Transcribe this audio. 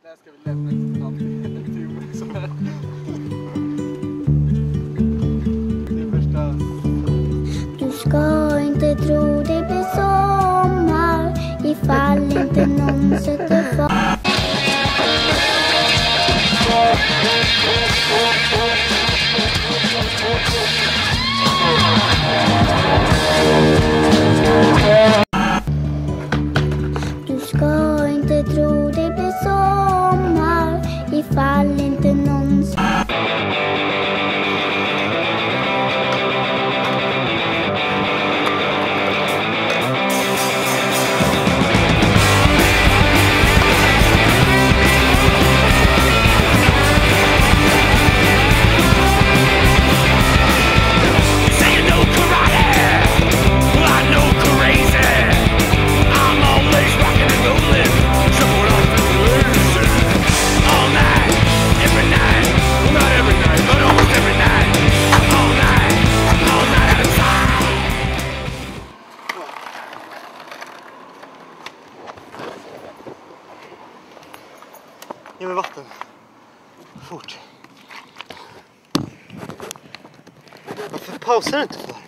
där ska vi lämna till som är. Det första. Du ska inte tro det blir sommar ifall inte någon sätter fart. Du ska inte tro det blir sommar ifall inte någon Ge mig vatten. Fort. Varför pausar du inte för?